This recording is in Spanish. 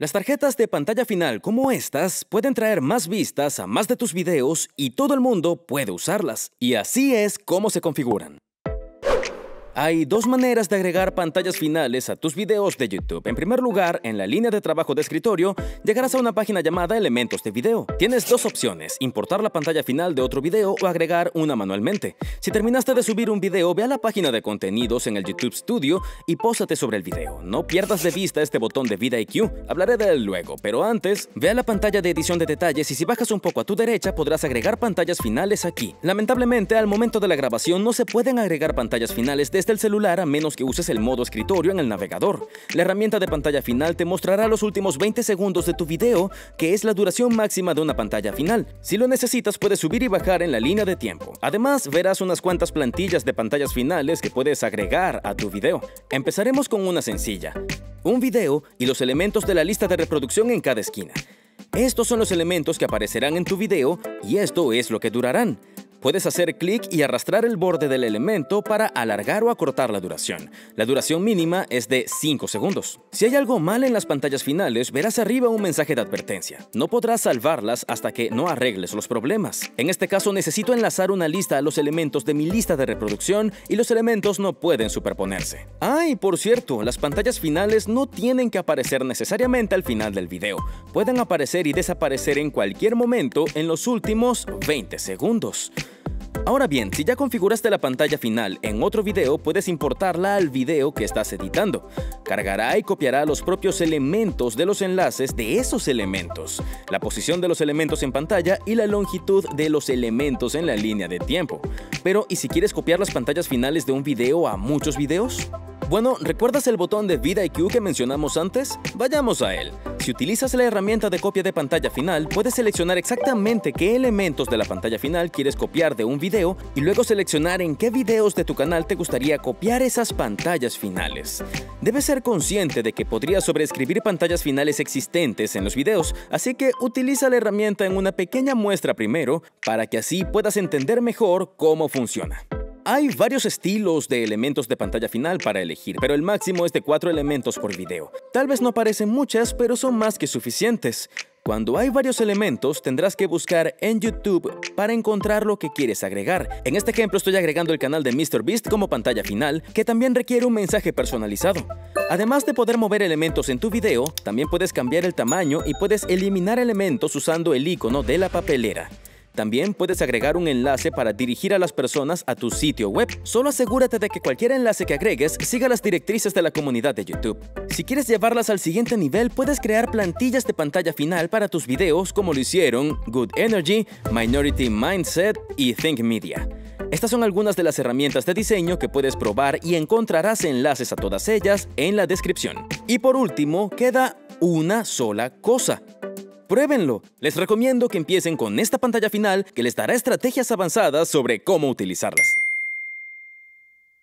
Las tarjetas de pantalla final como estas pueden traer más vistas a más de tus videos y todo el mundo puede usarlas. Y así es como se configuran. Hay dos maneras de agregar pantallas finales a tus videos de YouTube. En primer lugar, en la línea de trabajo de escritorio, llegarás a una página llamada Elementos de video. Tienes dos opciones, importar la pantalla final de otro video o agregar una manualmente. Si terminaste de subir un video, ve a la página de contenidos en el YouTube Studio y pósate sobre el video. No pierdas de vista este botón de vidIQ, hablaré de él luego, pero antes, ve a la pantalla de edición de detalles y si bajas un poco a tu derecha podrás agregar pantallas finales aquí. Lamentablemente, al momento de la grabación no se pueden agregar pantallas finales desde el celular a menos que uses el modo escritorio en el navegador. La herramienta de pantalla final te mostrará los últimos 20 segundos de tu video, que es la duración máxima de una pantalla final. Si lo necesitas, puedes subir y bajar en la línea de tiempo. Además, verás unas cuantas plantillas de pantallas finales que puedes agregar a tu video. Empezaremos con una sencilla: un video y los elementos de la lista de reproducción en cada esquina. Estos son los elementos que aparecerán en tu video y esto es lo que durarán. Puedes hacer clic y arrastrar el borde del elemento para alargar o acortar la duración. La duración mínima es de 5 segundos. Si hay algo mal en las pantallas finales, verás arriba un mensaje de advertencia. No podrás salvarlas hasta que no arregles los problemas. En este caso, necesito enlazar una lista a los elementos de mi lista de reproducción y los elementos no pueden superponerse. Y por cierto, las pantallas finales no tienen que aparecer necesariamente al final del video. Pueden aparecer y desaparecer en cualquier momento en los últimos 20 segundos. Ahora bien, si ya configuraste la pantalla final en otro video, puedes importarla al video que estás editando. Cargará y copiará los propios elementos de los enlaces de esos elementos, la posición de los elementos en pantalla y la longitud de los elementos en la línea de tiempo. Pero, ¿y si quieres copiar las pantallas finales de un video a muchos videos? Bueno, ¿recuerdas el botón de vidIQ que mencionamos antes? Vayamos a él. Si utilizas la herramienta de copia de pantalla final, puedes seleccionar exactamente qué elementos de la pantalla final quieres copiar de un video y luego seleccionar en qué videos de tu canal te gustaría copiar esas pantallas finales. Debes ser consciente de que podrías sobreescribir pantallas finales existentes en los videos, así que utiliza la herramienta en una pequeña muestra primero para que así puedas entender mejor cómo funciona. Hay varios estilos de elementos de pantalla final para elegir, pero el máximo es de 4 elementos por video. Tal vez no parecen muchas, pero son más que suficientes. Cuando hay varios elementos, tendrás que buscar en YouTube para encontrar lo que quieres agregar. En este ejemplo estoy agregando el canal de MrBeast como pantalla final, que también requiere un mensaje personalizado. Además de poder mover elementos en tu video, también puedes cambiar el tamaño y puedes eliminar elementos usando el icono de la papelera. También puedes agregar un enlace para dirigir a las personas a tu sitio web. Solo asegúrate de que cualquier enlace que agregues siga las directrices de la comunidad de YouTube. Si quieres llevarlas al siguiente nivel, puedes crear plantillas de pantalla final para tus videos como lo hicieron Good Energy, Minority Mindset y Think Media. Estas son algunas de las herramientas de diseño que puedes probar y encontrarás enlaces a todas ellas en la descripción. Y por último, queda una sola cosa. Pruébenlo. Les recomiendo que empiecen con esta pantalla final que les dará estrategias avanzadas sobre cómo utilizarlas.